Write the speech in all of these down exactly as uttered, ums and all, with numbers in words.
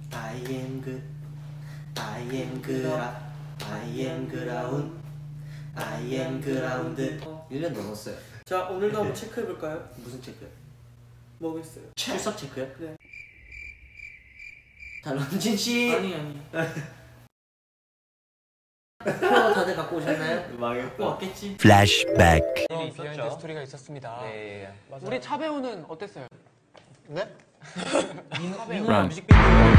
I am good, I am good, I am ground, I am ground. 일 년 넘었어요. 자, 오늘도 한번 체크해볼까요? 무슨 체크요? 뭐겠어요? 출석 체크요? 네. 자, 런진씨! 아니 아니 표 다들 갖고 오셨나요? 갖고 왔겠지? 플래시백. 비하인드 스토리가 있었습니다. 네, 맞아요. 우리 차 배우는 어땠어요? 네? 차 배우 Run. 뮤직비디오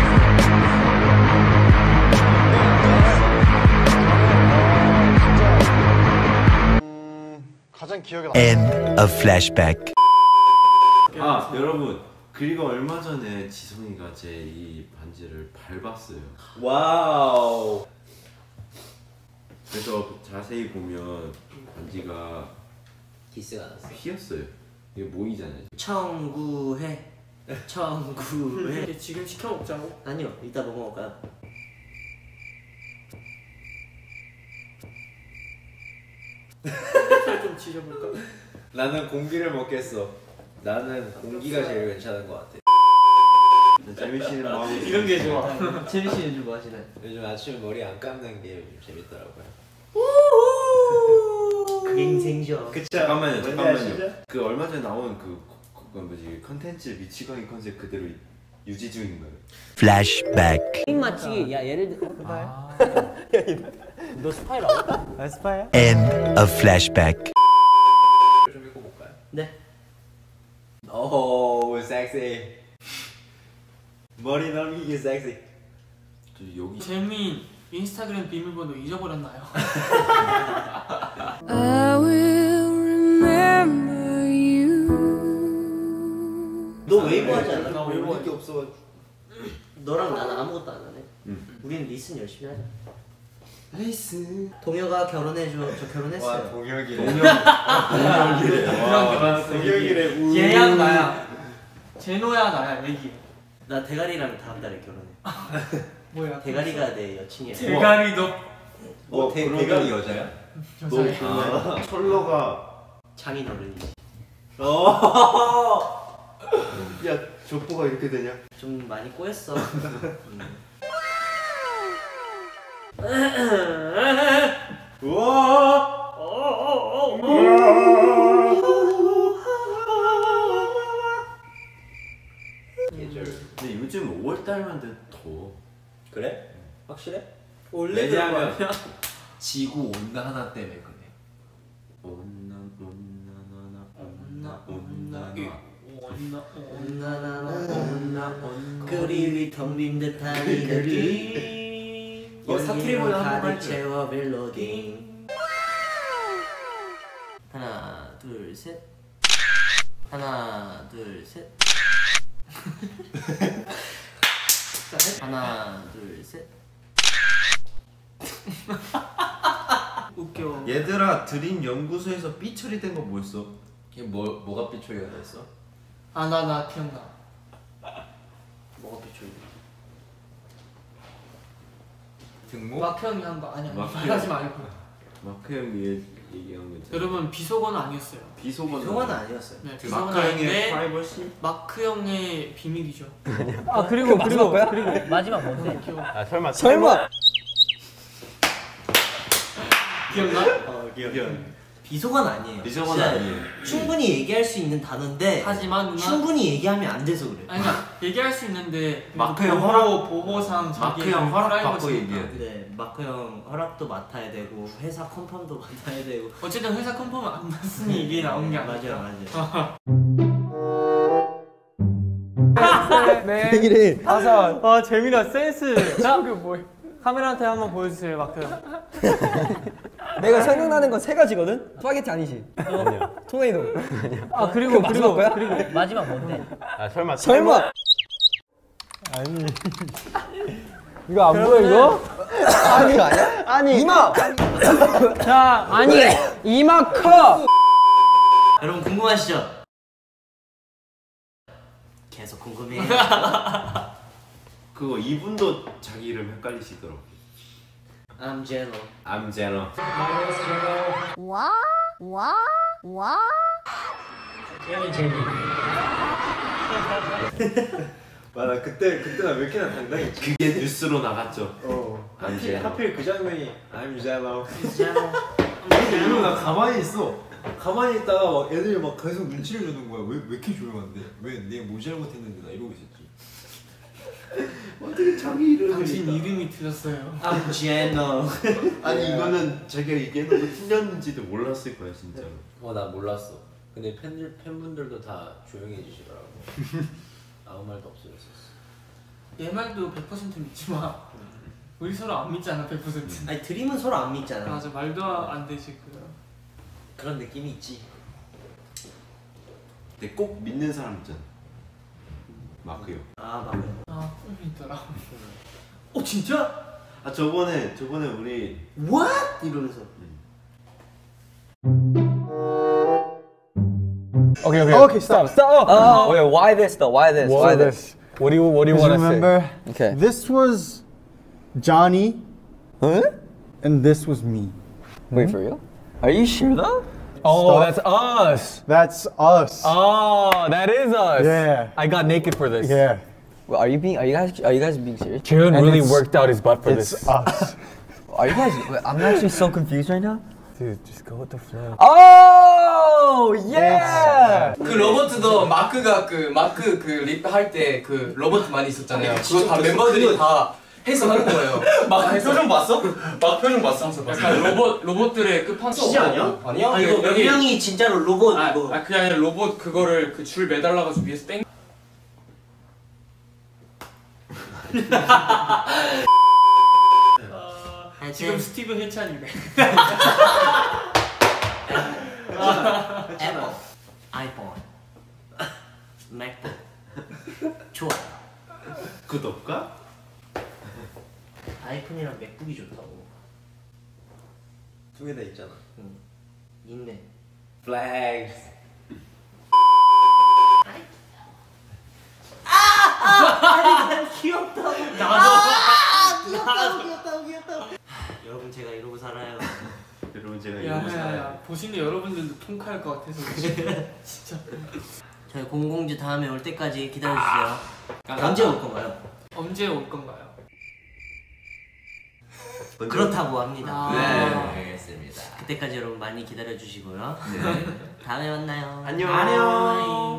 가장 기억에 End of flashback. 아 여러분, 그리고 얼마 전에 지성이가 제 이 반지를 밟았어요. 와우. 그래서 자세히 보면 반지가 기스가 났어. 휘었어요. 이게 모이잖아요. 청구해. 청구해. 이제 지금 시켜 먹자고? 아니요, 이따 뭐 먹을까요? 삼겹살 좀 지져볼까? 나는 공기를 먹겠어. 나는 공기가 제일 괜찮은 것 같아. 재민 씨는 마음이 이런 게 좋아. 재민 씨 요즘 뭐 하시나요? 요즘 아침에 머리 안 감는 게 요즘 재밌더라고요. 그게 인생이죠. 그쵸? 잠깐만요, 뭔지 잠깐만요. 아시죠? 그 얼마 전에 나온 그, 그 뭐지 컨텐츠 미치광이 컨셉 그대로 유지 중인 거예요. Flashback. 핑 맞추기. 야, 예를 들어. 아. 너 스파이 나올까? 아, 스파이야? End of flashback. 좀 읽고 볼까요? 네. 오, 섹시. 머리 넘기기 섹시. 저 여기 재민 인스타그램 비밀번호 잊어버렸나요? I will remember you. 너 웨이브 하지 않아? 나 웨이브 올릴 게 없어. 너랑 나는 아무것도 안 하네. 응. 우리는 리슨 열심히 하자. 레이스 동혁아 결혼해줘. 저 와, 결혼했어요. 동혁이. 동혁이래. 얘랑 나야. 제노야 나야 얘기. 나 대가리랑 다음 달에 결혼해. 뭐야? 대가리가 내 여친이야. 대가리 너 어, 대, 대가리 여자야? 너 그 철러가 장인어른이지. 야, 족보가 이렇게 되냐? 좀 많이 꼬였어. 우와. 계절. 근데 요즘 오월 달만 돼도 더워. 그래? 확실해? 원래 그런 거 왜냐면 아니야? 지구 온난화 때문에 그래. 온나 온나 온나 온나, 온나 온나 온나나나 온나 온 그리위 텅빈 듯한 이 느낌. 어, 사투리 버전 한번 가득 할게요. 채워 멜로딩. 하나 둘 셋. 하나 둘 셋. 하나 둘 셋. 웃겨. 얘들아, 드림 연구소에서 삐 처리된 거 뭐였어? 이게 뭐 뭐가 삐처리가 됐어? 아 나 나 기억나. 뭐가 비추이? 등목? 마크 형이 한 거 아니야. 마크 말하지 형. 말고. 마크 형이 얘기한 거 있잖아. 여러분 비속어는 아니었어요. 비속어 성화는 아니었어요. 네, 그 비속어는 마크 형의 아닌데 프라이버시? 마크 형의 비밀이죠. 아 그리고 그리고 그리고 마지막 뭔데? 기억 아, 설마 설마 기억나? 어 기억. 비속어는 아니에요. 비속어는 진짜 아니에요. 충분히 얘기할 수 있는 단어인데 하지만 누나 충분히 얘기하면 안 돼서 그래. 아니 그러니까 얘기할 수 있는데 마크 보호, 형 허락- 보호상 마크 자기의 형 허락 프라이버시니까. 받고 얘기해야 돼. 네, 마크 형 허락도 맡아야 되고 회사 컨펌도 맡아야 되고. 어쨌든 회사 컨펌은 안 났으니 이게 나온 게 아니야. 맞아요, 맞아요. 네. 생일이 다섯. 아 재민아 센스. 자, 그 뭐 카메라한테 한번 보여주세요, 마크 형. 내가 생각나는 건 세 가지거든? 스파게티 아니지? 아니야. 토네이도. 아니야. 아 그리고 그거 그리고 마지막 거야? 그리고 마지막 뭔데? 아, 설마 설마! 아니 이거 안 보여 이거? 아니, 아니야? 아니. 이마! 자 아니 이마 커. 여러분 궁금하시죠? 계속 궁금해. 그거 이분도 자기 이름 헷갈리시더라고. I'm Jeno. I'm Jeno. 와, 와, 와. 맞아 그때 그때 나 왜 이렇게나 당당했지? 그게 뉴스로 나갔죠. 어. 하필 이제. 하필 그 장면이 I'm Zeno. 제노. 이러고 나 가만히 있어. 가만히 있다가 막 애들이 막 계속 눈치를 주는 거야. 왜 왜 이렇게 조용한데? 왜 내가 뭐 잘못했는데 나 이러고 있었지. 어떻게 자기 이름을 당신 일까? 이름이 들렸어요. I'm Geno. 아니 이거는 자기가 얘기해놓고 틀렸는지도 몰랐을 거야 진짜로. 어 나 몰랐어. 근데 팬들 팬분들도 다 조용히 해주시더라고. 아무 말도 없어졌었어. 얘 말도 백 퍼센트 믿지 마. 우리 서로 안 믿잖아 백 퍼센트. 아니 드림은 서로 안 믿잖아. 맞아 말도 안 되지 그거. 그런 느낌이 있지. 근데 꼭 믿는 사람 있잖아. 마크요. 아 맞아. 아 꿈이 있더라. 어 진짜? 아 저번에 저번에 우리 What? 이러면서. Okay, okay. Okay, stop, stop. Oh, wait, why this though? Why this? Why this? What do you What do you Because want to say? remember, Okay. this was Johnny, Huh? and this was me. Wait for real? Are you sure though? Oh, Stop. that's us. That's us. Oh, that is us. Yeah. I got naked for this. Yeah. Well, are you being? Are you guys? Are you guys being serious? Kieran And really it's- worked out his butt for It's this. us. Are you guys? I'm actually so confused right now. Dude, just go with the flow. Oh yeah! 그 로버트도 마크가 그 마크 그 립 할 때 그 로버트 많이 있었잖아요. 그거 다 멤버들이 다 해서 하는 거예요. 막 표정 봤어? 막 표정 봤어? 약간 로봇 로봇들의 끝판왕. 진짜 아니야? 아니야? 아 이거 몇 여기- 명이 진짜로 로봇 아, 이거. 아 그게 아니라 로봇 그거를 그 줄 매달라가지고 위에서 땡. 아, 지금 스티브 해찬이네. 애플, 아이폰, 맥북. 좋아. 구독과 아이폰이랑 맥북이 좋다고. 두 개 다 있잖아. 응. 있네. Flags. 아니 귀엽다고. 나도. 아, 귀엽다고 귀엽다고 귀엽다고. 여러분 제가 이러고 살아요. 여러분 제가 이러고 살아요. 야야야 보시는 여러분들도 통쾌할 것 같아서 진짜. 진짜. 저희 공공주 다음에 올 때까지 기다려주세요. 언제 올 건가요? 언제 올 건가요? 그렇다고 합니다. 아. 네, 알겠습니다. 그때까지 여러분 많이 기다려주시고요. 네. 다음에 만나요. 안녕. 안녕.